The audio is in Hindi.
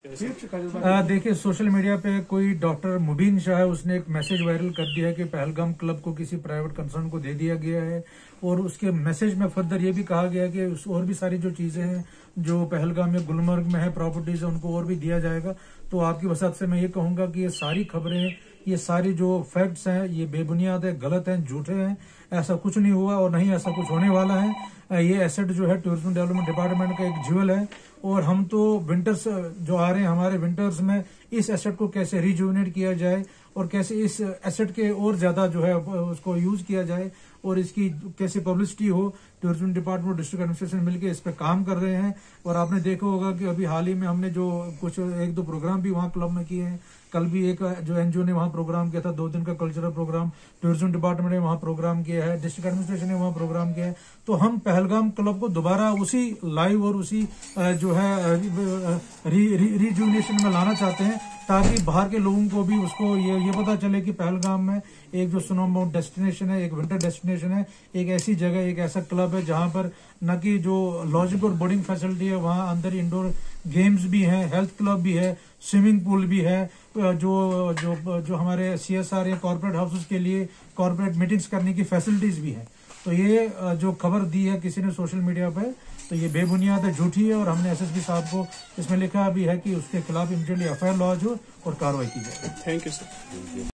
देखिए, सोशल मीडिया पे कोई डॉक्टर मुबीन शाह है, उसने एक मैसेज वायरल कर दिया है कि पहलगाम क्लब को किसी प्राइवेट कंसर्न को दे दिया गया है। और उसके मैसेज में फर्दर ये भी कहा गया है कि और भी सारी जो चीजें हैं जो पहलगाम या गुलमर्ग में है प्रॉपर्टीज है उनको और भी दिया जाएगा। तो आपकी वसात से मैं ये कहूंगा कि ये सारी खबरें, ये सारी जो फैक्ट्स हैं, ये बेबुनियाद है, गलत हैं, झूठे हैं। ऐसा कुछ नहीं हुआ और नहीं ऐसा कुछ होने वाला है। ये एसेट जो है टूरिज्म डेवलपमेंट डिपार्टमेंट का एक ज्वेल है। और हम तो विंटर्स जो आ रहे हैं, हमारे विंटर्स में इस एसेट को कैसे रिजुविनेट किया जाए और कैसे इस एसेट के और ज्यादा जो है उसको यूज किया जाए और इसकी कैसे पब्लिसिटी हो, टूरिज्म डिपार्टमेंट डिस्ट्रिक्ट एडमिनिस्ट्रेशन मिलकर इस पे काम कर रहे हैं। और आपने देखा होगा कि अभी हाल ही में हमने जो कुछ 1-2 प्रोग्राम भी वहाँ क्लब में किए हैं। कल भी एक जो एनजीओ ने वहाँ प्रोग्राम किया था, 2 दिन का कल्चरल प्रोग्राम, टूरिज्म डिपार्टमेंट ने वहाँ प्रोग्राम किया है, डिस्ट्रिक्ट एडमिनिस्ट्रेशन ने वहाँ प्रोग्राम किया है। तो हम पहलगाम क्लब को दोबारा उसी लाइव और उसी जो है रिजुविनेशन में लाना चाहते हैं, ताकि बाहर के लोगों को भी उसको ये पता चले कि पहलगाम में एक जो स्नोबाउंड डेस्टिनेशन है, एक विंटर डेस्टिनेशन है, एक ऐसी जगह, एक ऐसा क्लब है जहां पर न कि जो लॉजिंग और बोर्डिंग फैसिलिटी है, वहां अंदर इंडोर गेम्स भी हैं, हेल्थ क्लब भी है, स्विमिंग पूल भी है, जो हमारे सीएसआर या कॉर्पोरेट हाउसेस के लिए कॉर्पोरेट मीटिंग्स करने की फैसिलिटीज भी है। तो ये जो खबर दी है किसी ने सोशल मीडिया पे, तो ये बेबुनियाद है, झूठी है। और हमने एसएसपी साहब को इसमें लिखा भी है कि उसके खिलाफ इमीडिएटली एफआईआर लॉन्च हो और कार्रवाई की जाए। Thank you sir.